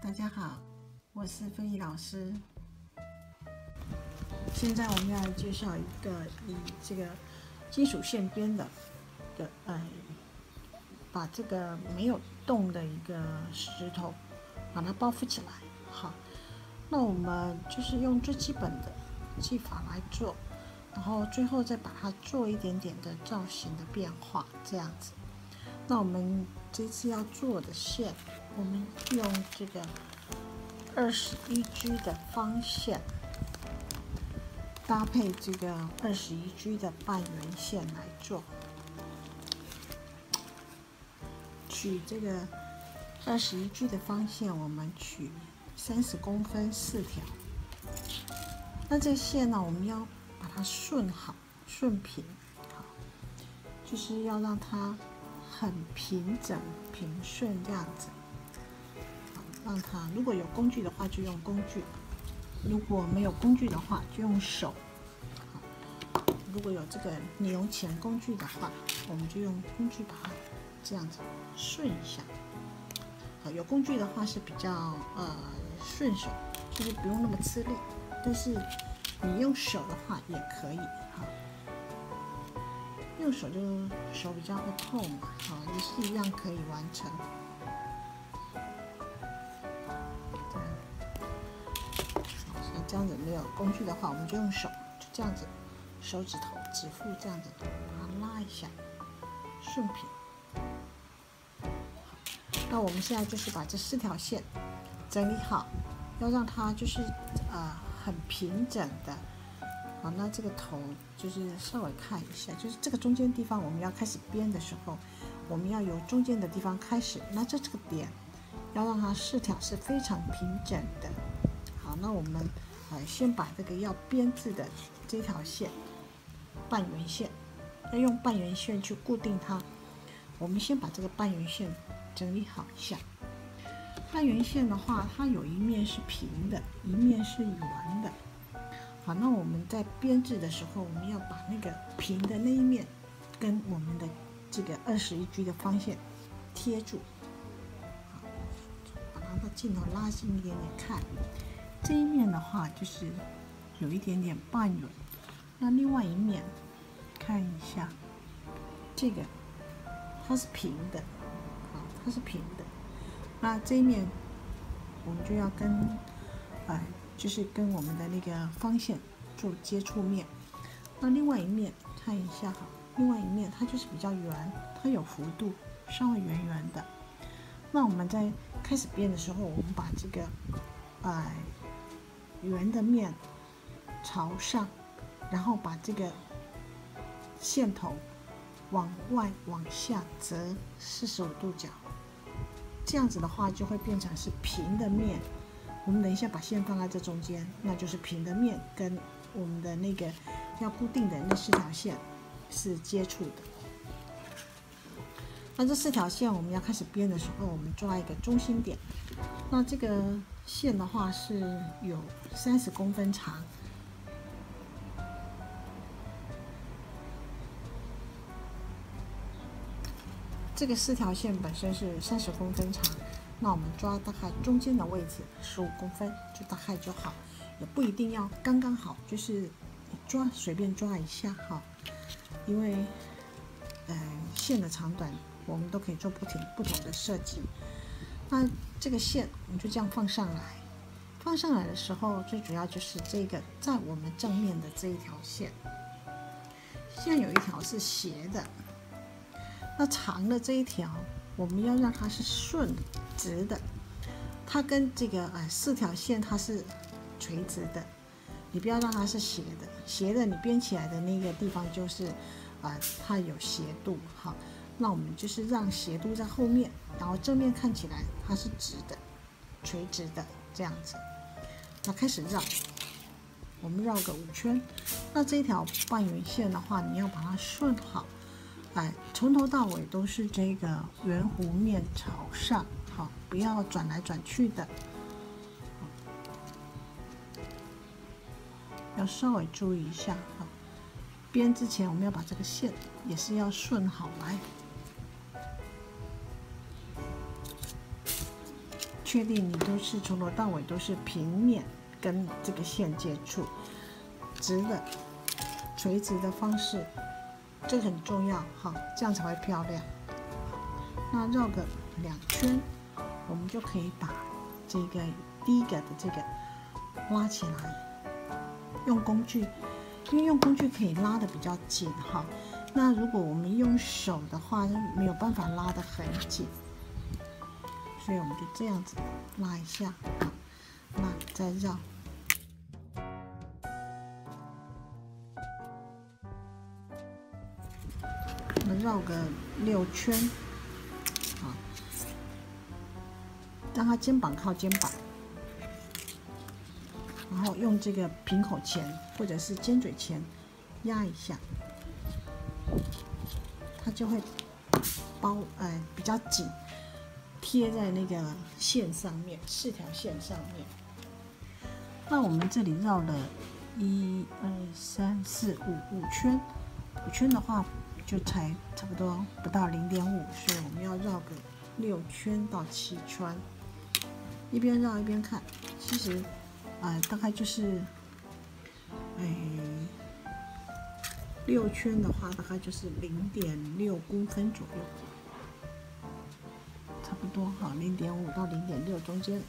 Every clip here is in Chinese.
大家好，我是芬怡老师。现在我们要来介绍一个以这个金属线编的把这个没有动的一个石头把它包覆起来。好，那我们就是用最基本的技法来做，然后最后再把它做一点点的造型的变化，这样子。那我们这次要做的线，我们用这个21G 的方线搭配这个21G 的半圆线来做。取这个21G 的方线，我们取30公分4条。那这个线呢，我们要把它顺好、顺平，好，就是要让它很平整、平顺这样子。好，让它如果有工具的话就用工具，如果没有工具的话就用手。好，如果有这个尼龙钳工具的话，我们就用工具把它这样子顺一下。好，有工具的话是比较顺手，就是不用那么吃力。但是你用手的话也可以。好，用手就手比较会痛嘛，好，也是一样可以完成。所以这样子没有工具的话，我们就用手，就这样子，手指头、指腹这样子把它拉一下，顺平。那我们现在就是把这4条线整理好，要让它就是很平整的。好，那这个头就是稍微看一下，就是这个中间地方我们要开始编的时候，我们要由中间的地方开始，那这个点要让它4条是非常平整的。好，那我们先把这个要编制的这条线半圆线，要用半圆线去固定它。我们先把这个半圆线整理好一下。半圆线的话，它有一面是平的，一面是圆的。好，那我们在编制的时候，我们要把那个平的那一面跟我们的这个21G 的方线贴住。好，把它的镜头拉近一点点看，这一面的话就是有一点点半圆，那另外一面看一下，这个它是平的，好，它是平的。那这一面我们就要就是跟我们的那个方线做接触面。那另外一面看一下，好，另外一面它就是比较圆，它有弧度，稍微圆圆的。那我们在开始编的时候，我们把这个圆的面朝上，然后把这个线头往外往下折45度角，这样子的话就会变成是平的面。我们等一下把线放在这中间，那就是平的面跟我们的那个要固定的那4条线是接触的。那这4条线我们要开始编的时候，我们抓一个中心点。那这个线的话是有30公分长。这个4条线本身是30公分长，那我们抓大概中间的位置15公分，就大概就好，也不一定要刚刚好，就是抓随便抓一下哈。因为线的长短我们都可以做不同的设计。那这个线我们就这样放上来，放上来的时候，最主要就是这个在我们正面的这一条线，现在有一条是斜的。那长的这一条，我们要让它是顺直的，它跟这个4条线它是垂直的，你不要让它是斜的。斜的你编起来的那个地方就是它有斜度。好，那我们就是让斜度在后面，然后正面看起来它是直的、垂直的这样子。那开始绕，我们绕个5圈。那这一条半圆线的话，你要把它顺好。从头到尾都是这个圆弧面朝上，好，不要转来转去的，要稍微注意一下。好，编之前我们要把这个线也是要顺好来。 确定你都是从头到尾都是平面跟这个线接触，直的、垂直的方式，这个很重要，好，这样才会漂亮。那绕个2圈，我们就可以把这个第一个的这个拉起来，用工具，因为用工具可以拉得比较紧哈。那如果我们用手的话，没有办法拉得很紧，所以我们就这样子拉一下，好，那再绕。我们绕个6圈，好，让它肩膀靠肩膀，然后用这个瓶口钳或者是尖嘴钳压一下，它就会比较紧，贴在那个线上面，4条线上面。那我们这里绕了1、2、3、4、5圈，5圈的话就才差不多不到0.5，所以我们要绕个6圈到7圈，一边绕一边看。其实，大概就是，6圈的话大概就是0.6公分左右，差不多哈，0.5到0.6中间。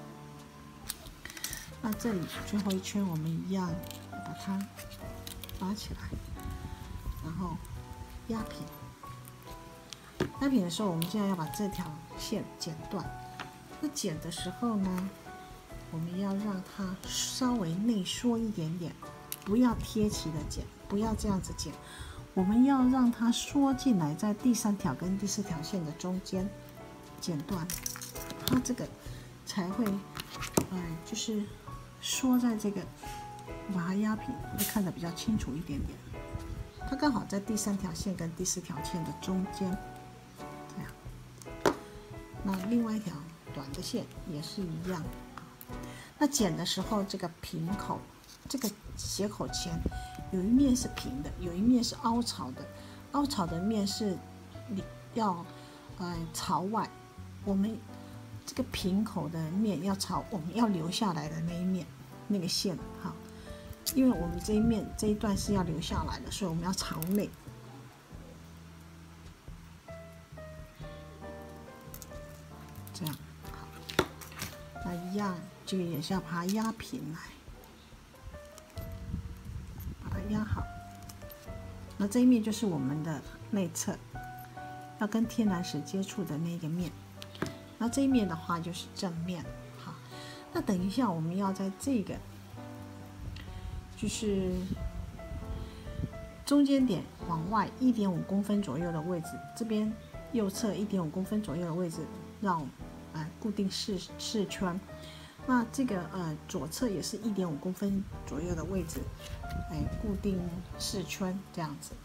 那这里最后一圈我们一样把它拉起来，然后压平。压平的时候，我们现在要把这条线剪断。那剪的时候呢，我们要让它稍微内缩一点点，不要贴齐的剪，不要这样子剪，我们要让它缩进来，在第3条跟第4条线的中间剪断，它这个才会，就是缩在这个，把它压平，会看得比较清楚一点点。它刚好在第3条线跟第4条线的中间，这样。那另外一条短的线也是一样。那剪的时候，这个平口，这个斜口钳，有一面是平的，有一面是凹槽的。凹槽的面是你要朝外，我们这个平口的面要朝我们要留下来的那一面那个线，好。因为我们这一面这一段是要留下来的，所以我们要朝内。这样好，那一样，这个也是要把它压平来，把它压好。那这一面就是我们的内侧，要跟天然石接触的那个面。那这一面的话就是正面，好。那等一下我们要在这个。就是中间点往外1.5公分左右的位置，这边右侧1.5公分左右的位置绕固定4圈。那这个左侧也是1.5公分左右的位置，固定4圈这样子。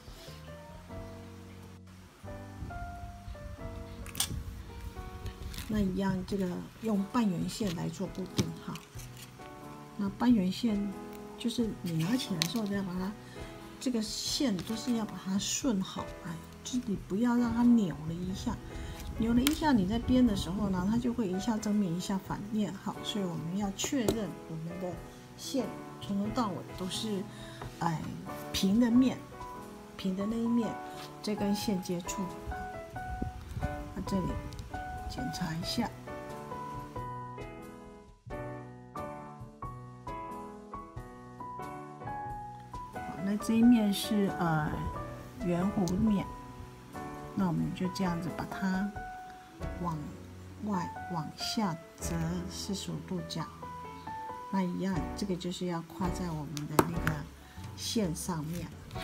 那一样，这个用半圆线来做固定哈。那半圆线。就是你拿起来的时候，要把它这个线都是要把它顺好，就是你不要让它扭了一下，扭了一下你在编的时候呢，它就会一下正面一下反面，好，所以我们要确认我们的线从头到尾都是平的面，平的那一面，这根线接触，那这里检查一下。那这一面是圆弧面，那我们就这样子把它往外往下折45度角。那一样，这个就是要跨在我们的那个线上面。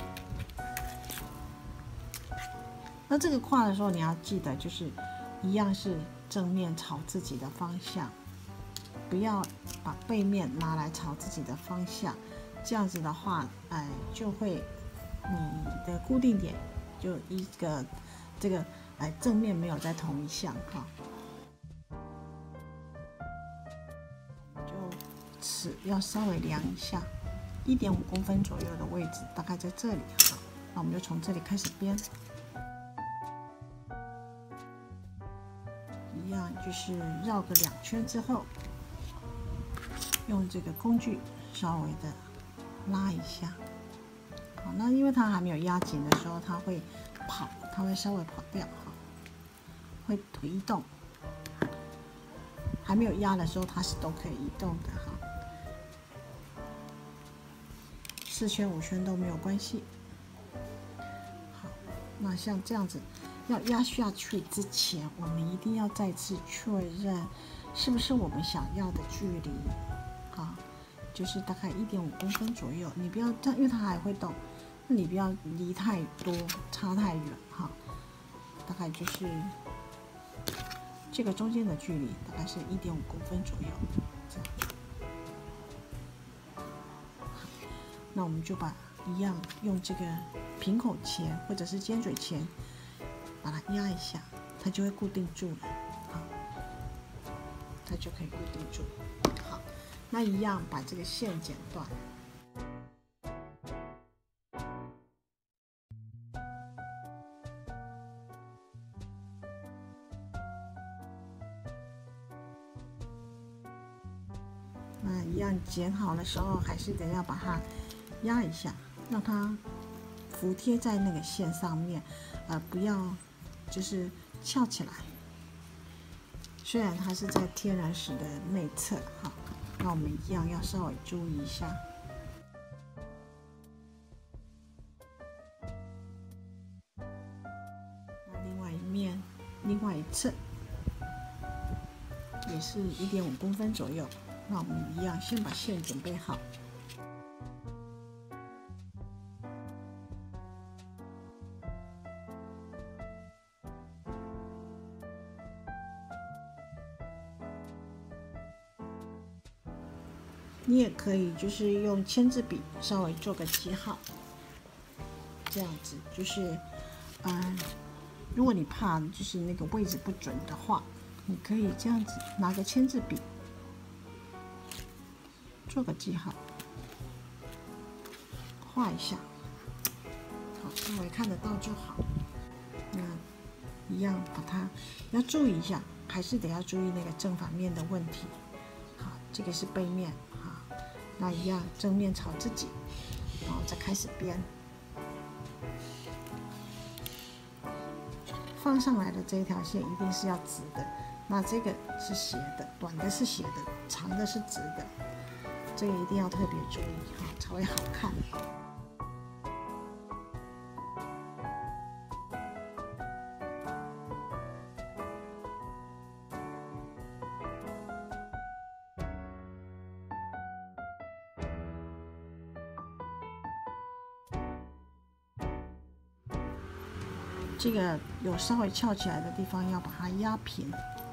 那这个跨的时候，你要记得就是一样是正面朝自己的方向，不要把背面拿来朝自己的方向。这样子的话，就会你的固定点就一个这个正面没有在同一项哈，就尺要稍微量一下，1.5公分左右的位置，大概在这里哈。那我们就从这里开始编， 一样就是绕个2圈之后，用这个工具稍微的拉一下。好，那因为它还没有压紧的时候，它会跑，它会稍微跑掉，哈，会移动。还没有压的时候，它是都可以移动的，哈。4圈5圈都没有关系。好，那像这样子，要压下去之前，我们一定要再次确认是不是我们想要的距离，好，就是大概1.5公分左右。你不要这样，因为它还会动，那你不要离太多，差太远，哈。大概就是这个中间的距离，大概是1.5公分左右，这样。那我们就把一样用这个瓶口钳或者是尖嘴钳把它压一下，它就会固定住了，好，它就可以固定住。好，那一样把这个线剪断。那一样剪好的时候，还是得要把它压一下，让它服贴在那个线上面，不要就是翘起来。虽然它是在天然石的内侧，哈，那我们一样要稍微注意一下。那另外一面，另外一侧也是1.5公分左右。那我们一样，先把线准备好。你也可以就是用签字笔稍微做个记号，这样子就是，如果你怕就是那个位置不准的话，你可以这样子拿个签字笔做个记号，画一下，好，稍微看得到就好。那一样把它要注意一下，还是得要注意那个正反面的问题。好，这个是背面，好，那一样正面朝自己，然后再开始编。放上来的这一条线一定是要直的，那这个是斜的，短的是斜的，长的是直的，这个一定要特别注意哈，才会好看。这个有稍微翘起来的地方，要把它压平。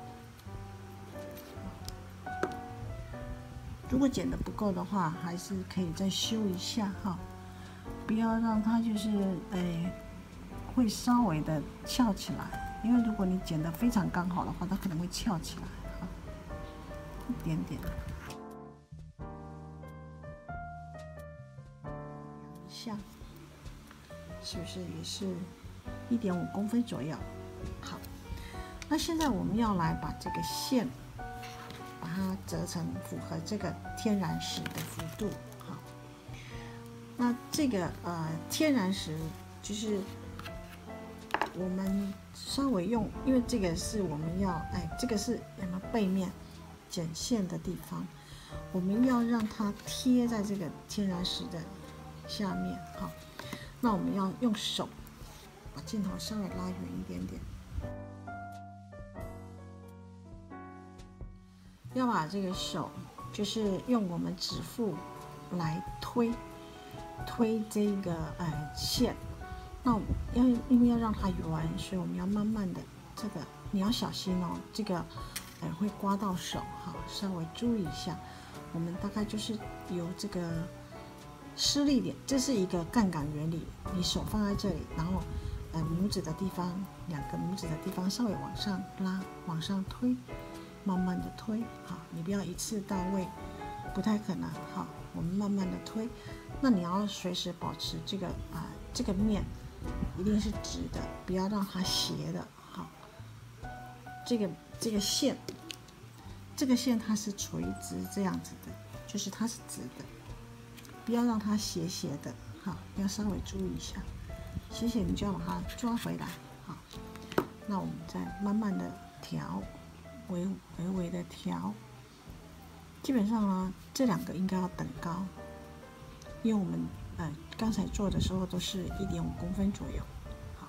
如果剪得不够的话，还是可以再修一下哈，不要让它就是会稍微的翘起来，因为如果你剪得非常刚好的话，它可能会翘起来哈，一点点。量一下，是不是也是1.5公分左右？好，那现在我们要来把这个线，把它折成符合这个天然石的幅度。好，那这个天然石就是我们稍微用，因为这个是我们要这个是背面剪线的地方，我们要让它贴在这个天然石的下面。好，那我们要用手把镜头稍微拉远一点点，要把这个手就是用我们指腹来推这个线。那因为要让它圆，所以我们要慢慢的，这个你要小心哦，这个会刮到手哈，稍微注意一下。我们大概就是由这个施力点，这是一个杠杆原理，你手放在这里，然后拇指的地方，2个拇指的地方稍微往上拉，往上推，慢慢的推，好，你不要一次到位，不太可能，好，我们慢慢的推。那你要随时保持这个这个面一定是直的，不要让它斜的，好， 这个线，这个线它是垂直这样子的，就是它是直的，不要让它斜斜的，好，要稍微注意一下，斜斜你就要把它抓回来，好，那我们再慢慢的调，微微的调，基本上呢，这两个应该要等高，因为我们刚才做的时候都是1.5公分左右，好，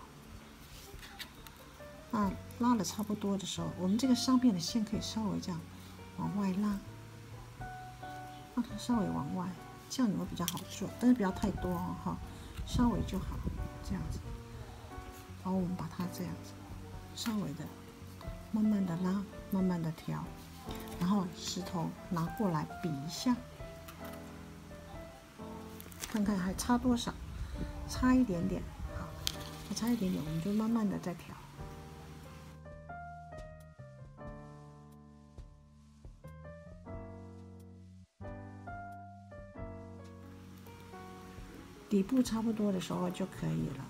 那拉的差不多的时候，我们这个上面的线可以稍微这样往外拉，让它稍微往外，这样你会比较好做，但是不要太多哦，哈，稍微就好，这样子，然后我们把它这样子，稍微的，慢慢的拉，慢慢的调。然后石头拿过来比一下，看看还差多少，差一点点，好，还差一点点，我们就慢慢的再调。底部差不多的时候就可以了，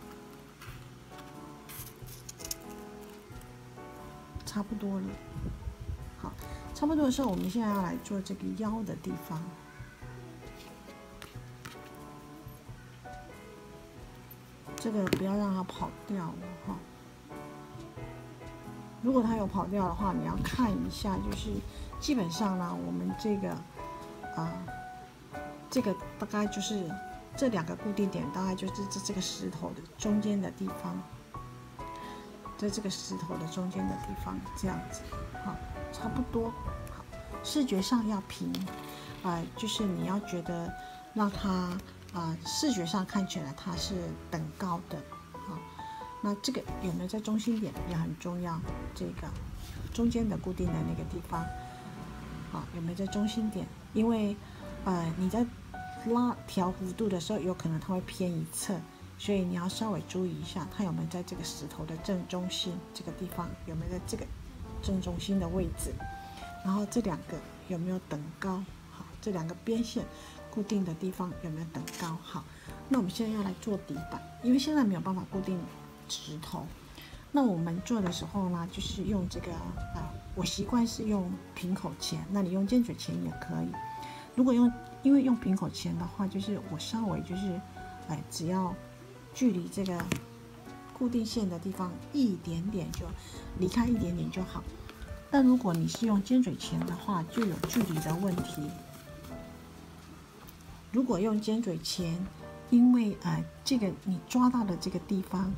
差不多了。好，差不多的时候，我们现在要来做这个腰的地方。这个不要让它跑掉了哈。如果它有跑掉的话，你要看一下，就是基本上呢，我们这个这个大概就是这2个固定点，大概就是这个石头的中间的地方，在这个石头的中间的地方，这样子，好，差不多。好，视觉上要平，就是你要觉得让它视觉上看起来它是等高的，好，那这个有没有在中心点也很重要，这个中间的固定的那个地方，好，有没有在中心点？因为你在调弧度的时候，有可能它会偏一侧，所以你要稍微注意一下，它有没有在这个石头的正中心这个地方，有没有在这个正中心的位置，然后这2个有没有等高，好，这2个边线固定的地方有没有等高，好，那我们现在要来做底板，因为现在没有办法固定石头，那我们做的时候呢，就是用这个我习惯是用平口钳，那你用尖嘴钳也可以。如果因为用平口钳的话，就是我稍微就是只要距离这个固定线的地方一点点，就离开一点点就好。但如果你是用尖嘴钳的话，就有距离的问题。如果用尖嘴钳，因为这个你抓到的这个地方，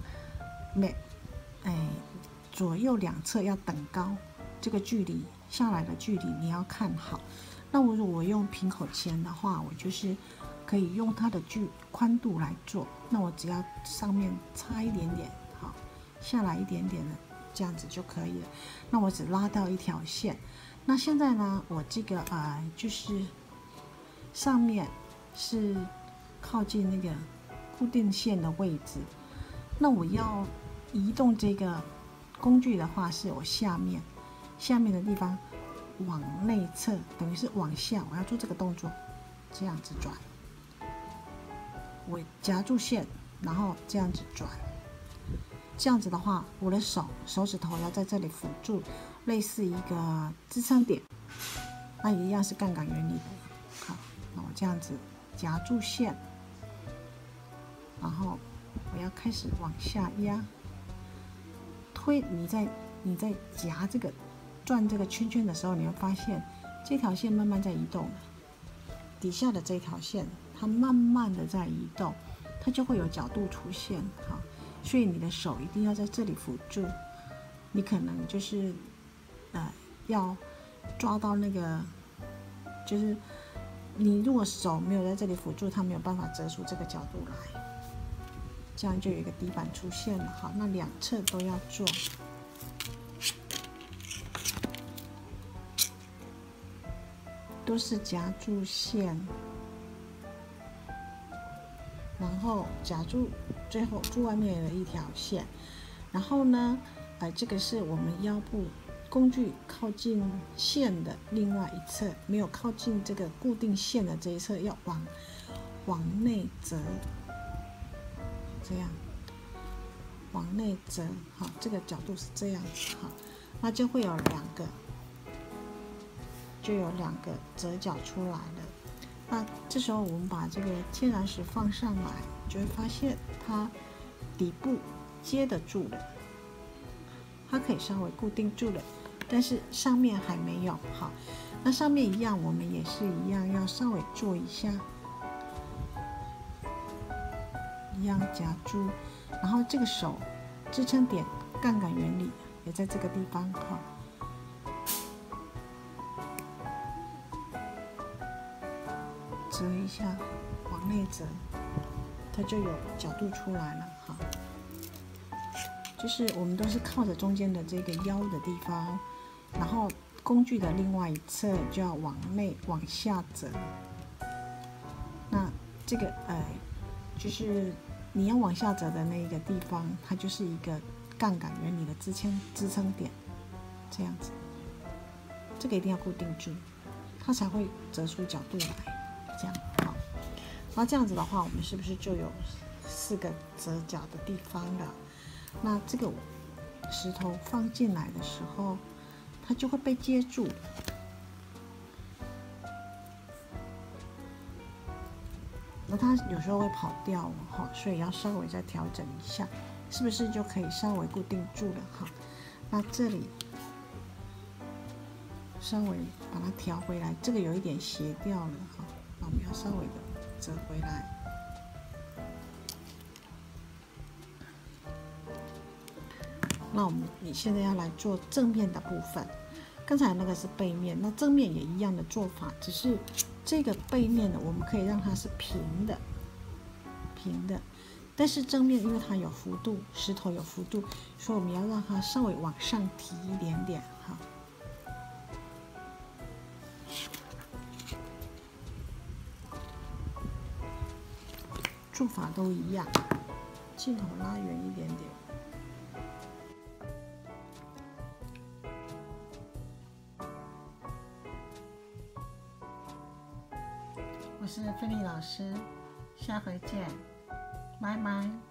左右两侧要等高，这个距离下来的距离你要看好。那如果我用平口钳的话，我就是可以用它的宽度来做。那我只要上面差一点点，好，下来一点点的，这样子就可以了。那我只拉到一条线。那现在呢，我这个就是上面是靠近那个固定线的位置。那我要移动这个工具的话，是我下面的地方往内侧，等于是往下，我要做这个动作，这样子转，我夹住线，然后这样子转，这样子的话，我的手指头要在这里辅助，类似一个支撑点，那一样是杠杆原理的。好，那我这样子夹住线，然后我要开始往下压，推，你在夹这个转这个圈圈的时候，你会发现这条线慢慢在移动了，底下的这条线它慢慢的在移动，它就会有角度出现。好，所以你的手一定要在这里辅助，你可能就是要抓到那个，就是你如果手没有在这里辅助，它没有办法折出这个角度来，这样就有一个底板出现了。好，那两侧都要做。都是夹住线，然后夹住，最后住外面的一条线，然后呢，这个是我们腰部工具靠近线的另外一侧，没有靠近这个固定线的这一侧，要往内折，这样往内折，好，这个角度是这样子，好， 那就会有两个折角出来了。那这时候我们把这个天然石放上来，就会发现它底部接得住了，它可以稍微固定住了，但是上面还没有。好，那上面一样，我们也是一样，要稍微做一下，一样夹住，然后这个手支撑点杠杆原理也在这个地方。好，折一下，往内折，它就有角度出来了。好，就是我们都是靠着中间的这个腰的地方，然后工具的另外一侧就要往下折。那这个就是你要往下折的那一个地方，它就是一个杠杆原理的支撑点，这样子，这个一定要固定住，它才会折出角度来。这样好，那这样子的话，我们是不是就有4个折角的地方了？那这个石头放进来的时候，它就会被接住。那它有时候会跑掉哦，所以要稍微再调整一下，是不是就可以稍微固定住了？哈，那这里稍微把它调回来，这个有一点斜掉了哈。那我们要稍微的折回来。那你现在要来做正面的部分，刚才那个是背面，那正面也一样的做法，只是这个背面的我们可以让它是平的，但是正面因为它有幅度，石头有幅度，所以我们要让它稍微往上提一点点哈。做法都一样，镜头拉远一点点。我是菲利老师，下回见，拜拜。